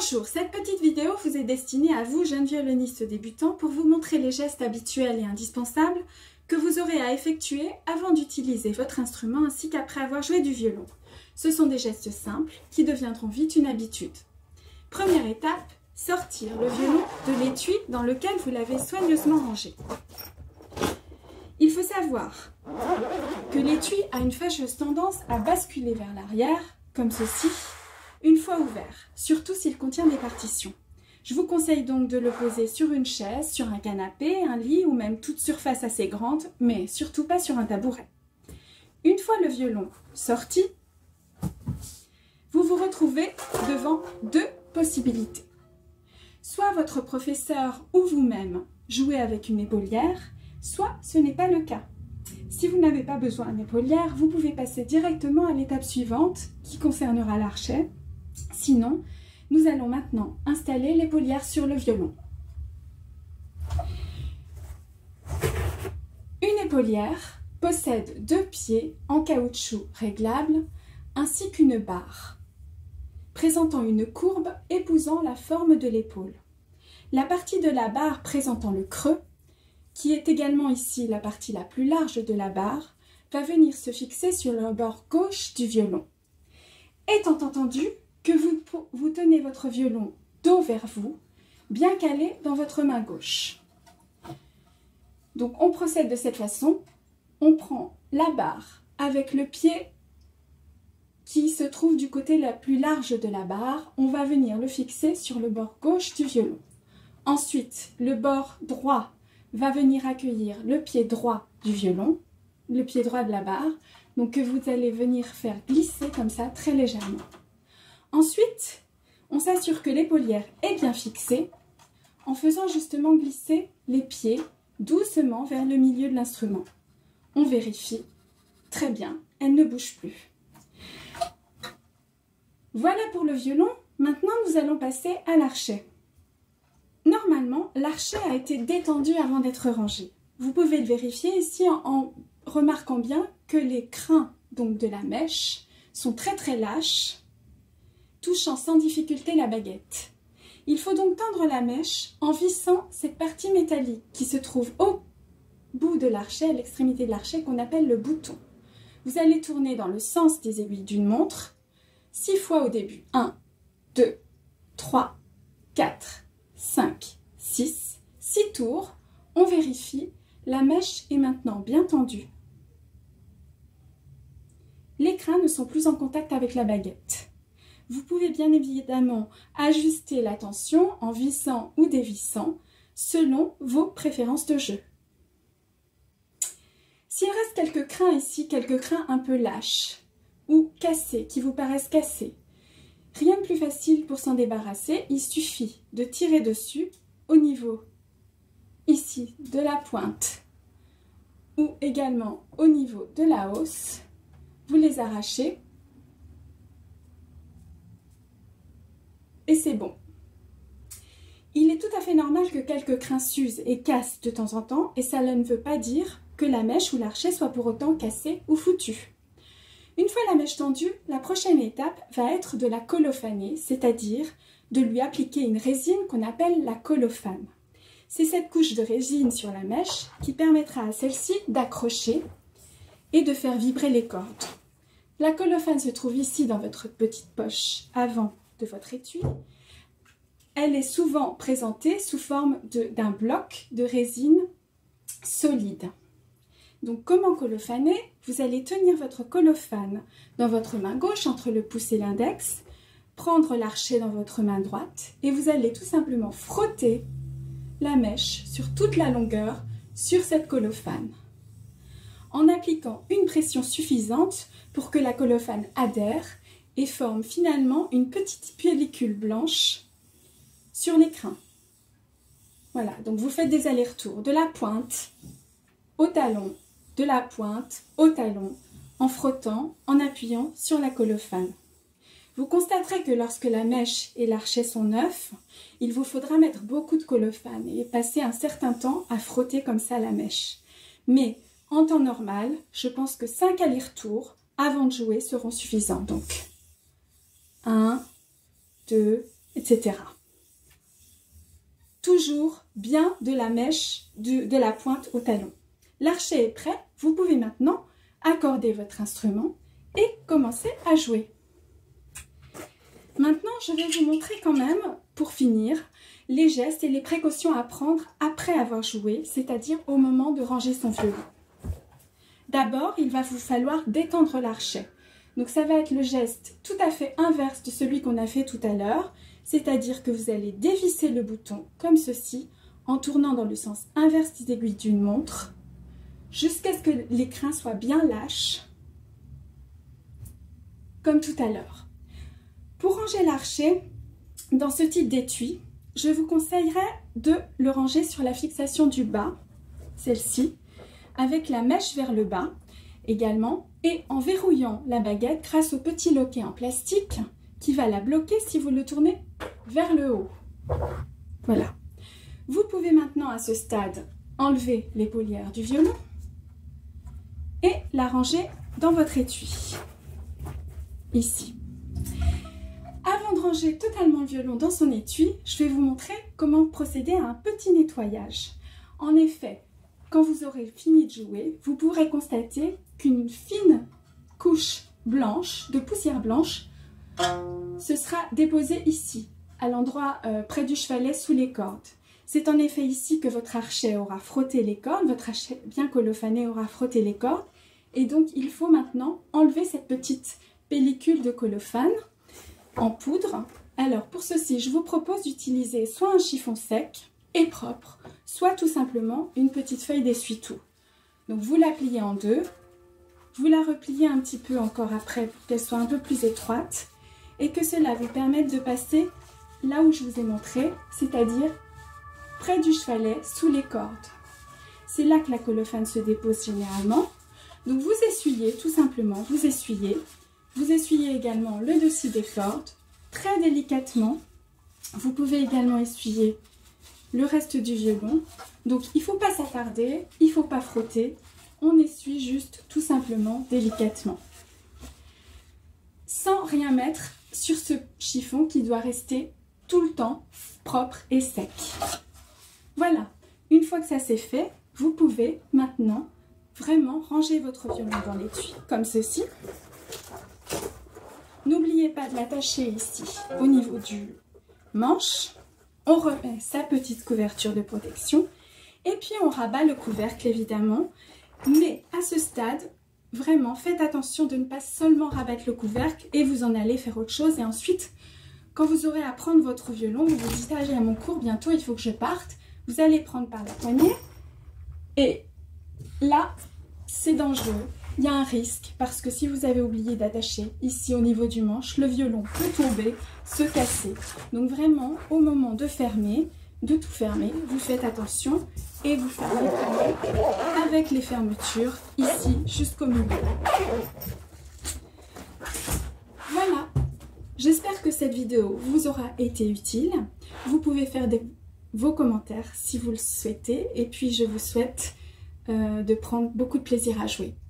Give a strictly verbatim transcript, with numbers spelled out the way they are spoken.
Bonjour, cette petite vidéo vous est destinée à vous, jeunes violonistes débutants, pour vous montrer les gestes habituels et indispensables que vous aurez à effectuer avant d'utiliser votre instrument ainsi qu'après avoir joué du violon. Ce sont des gestes simples qui deviendront vite une habitude. Première étape, sortir le violon de l'étui dans lequel vous l'avez soigneusement rangé. Il faut savoir que l'étui a une fâcheuse tendance à basculer vers l'arrière, comme ceci, une fois ouvert, surtout s'il contient des partitions. Je vous conseille donc de le poser sur une chaise, sur un canapé, un lit ou même toute surface assez grande, mais surtout pas sur un tabouret. Une fois le violon sorti, vous vous retrouvez devant deux possibilités. Soit votre professeur ou vous-même jouez avec une épaulière, soit ce n'est pas le cas. Si vous n'avez pas besoin d'épaulière, vous pouvez passer directement à l'étape suivante qui concernera l'archet. Sinon, nous allons maintenant installer l'épaulière sur le violon. Une épaulière possède deux pieds en caoutchouc réglable ainsi qu'une barre, présentant une courbe épousant la forme de l'épaule. La partie de la barre présentant le creux, qui est également ici la partie la plus large de la barre, va venir se fixer sur le bord gauche du violon. Étant entendu que vous, vous tenez votre violon dos vers vous, bien calé dans votre main gauche. Donc on procède de cette façon, on prend la barre avec le pied qui se trouve du côté le plus large de la barre, on va venir le fixer sur le bord gauche du violon. Ensuite, le bord droit va venir accueillir le pied droit du violon, le pied droit de la barre, donc que vous allez venir faire glisser comme ça très légèrement. Ensuite, on s'assure que l'épaulière est bien fixée en faisant justement glisser les pieds doucement vers le milieu de l'instrument. On vérifie. Très bien, elle ne bouge plus. Voilà pour le violon. Maintenant, nous allons passer à l'archet. Normalement, l'archet a été détendu avant d'être rangé. Vous pouvez le vérifier ici en, en remarquant bien que les crins donc de la mèche sont très très lâches, touchant sans difficulté la baguette. Il faut donc tendre la mèche en vissant cette partie métallique qui se trouve au bout de l'archet, à l'extrémité de l'archet, qu'on appelle le bouton. Vous allez tourner dans le sens des aiguilles d'une montre, six fois au début. un, deux, trois, quatre, cinq, six, six tours. On vérifie, la mèche est maintenant bien tendue. Les crins ne sont plus en contact avec la baguette. Vous pouvez bien évidemment ajuster la tension en vissant ou dévissant selon vos préférences de jeu. S'il reste quelques crins ici, quelques crins un peu lâches ou cassés, qui vous paraissent cassés, rien de plus facile pour s'en débarrasser, il suffit de tirer dessus au niveau ici de la pointe ou également au niveau de la hausse. Vous les arrachez. Et c'est bon. Il est tout à fait normal que quelques crins s'usent et cassent de temps en temps, et cela ne veut pas dire que la mèche ou l'archet soit pour autant cassé ou foutu. Une fois la mèche tendue, la prochaine étape va être de la colophaner, c'est-à-dire de lui appliquer une résine qu'on appelle la colophane. C'est cette couche de résine sur la mèche qui permettra à celle-ci d'accrocher et de faire vibrer les cordes. La colophane se trouve ici dans votre petite poche avant de votre étui. Elle est souvent présentée sous forme d'un bloc de résine solide. Donc comment colophaner? Vous allez tenir votre colophane dans votre main gauche entre le pouce et l'index, prendre l'archet dans votre main droite et vous allez tout simplement frotter la mèche sur toute la longueur sur cette colophane, en appliquant une pression suffisante pour que la colophane adhère et forme finalement une petite pellicule blanche sur les crins. Voilà, donc vous faites des allers-retours de la pointe au talon, de la pointe au talon, en frottant, en appuyant sur la colophane. Vous constaterez que lorsque la mèche et l'archet sont neufs, il vous faudra mettre beaucoup de colophane et passer un certain temps à frotter comme ça la mèche. Mais en temps normal, je pense que cinq allers-retours avant de jouer seront suffisants. Donc un, deux, et cetera. Toujours bien de la mèche, de, de la pointe au talon. L'archet est prêt, vous pouvez maintenant accorder votre instrument et commencer à jouer. Maintenant, je vais vous montrer quand même, pour finir, les gestes et les précautions à prendre après avoir joué, c'est-à-dire au moment de ranger son violon. D'abord, il va vous falloir détendre l'archet. Donc ça va être le geste tout à fait inverse de celui qu'on a fait tout à l'heure, c'est-à-dire que vous allez dévisser le bouton comme ceci, en tournant dans le sens inverse des aiguilles d'une montre, jusqu'à ce que l'écrin soit bien lâche, comme tout à l'heure. Pour ranger l'archet, dans ce type d'étui, je vous conseillerais de le ranger sur la fixation du bas, celle-ci, avec la mèche vers le bas également, et en verrouillant la baguette grâce au petit loquet en plastique qui va la bloquer si vous le tournez vers le haut. Voilà. Vous pouvez maintenant à ce stade enlever l'épaulière du violon et la ranger dans votre étui, ici. Avant de ranger totalement le violon dans son étui, je vais vous montrer comment procéder à un petit nettoyage. En effet, quand vous aurez fini de jouer, vous pourrez constater qu'une fine couche blanche, de poussière blanche, se sera déposée ici, à l'endroit euh, près du chevalet sous les cordes. C'est en effet ici que votre archet aura frotté les cordes, votre archet bien colophané aura frotté les cordes, et donc il faut maintenant enlever cette petite pellicule de colophane en poudre. Alors pour ceci, je vous propose d'utiliser soit un chiffon sec et propre, soit tout simplement une petite feuille d'essuie-tout. Donc vous la pliez en deux, vous la repliez un petit peu encore après pour qu'elle soit un peu plus étroite et que cela vous permette de passer là où je vous ai montré, c'est-à-dire près du chevalet, sous les cordes. C'est là que la colophane se dépose généralement. Donc vous essuyez tout simplement, vous essuyez. Vous essuyez également le dessus des cordes, très délicatement. Vous pouvez également essuyer le reste du violon. Donc il ne faut pas s'attarder, il ne faut pas frotter. On essuie juste tout simplement délicatement. Sans rien mettre sur ce chiffon qui doit rester tout le temps propre et sec. Voilà, une fois que ça c'est fait, vous pouvez maintenant vraiment ranger votre violon dans l'étui, comme ceci. N'oubliez pas de l'attacher ici, au niveau du manche. On remet sa petite couverture de protection. Et puis on rabat le couvercle évidemment. Mais à ce stade, vraiment faites attention de ne pas seulement rabattre le couvercle et vous en allez faire autre chose. Et ensuite, quand vous aurez à prendre votre violon, vous vous dites « Ah, j'ai mon cours, bientôt il faut que je parte ». Vous allez prendre par la poignée et là, c'est dangereux. Il y a un risque parce que si vous avez oublié d'attacher ici au niveau du manche, le violon peut tomber, se casser. Donc vraiment, au moment de fermer, de tout fermer, vous faites attention et vous fermez avec les fermetures ici jusqu'au milieu. Voilà, j'espère que cette vidéo vous aura été utile. Vous pouvez faire des, vos commentaires si vous le souhaitez et puis je vous souhaite euh, de prendre beaucoup de plaisir à jouer.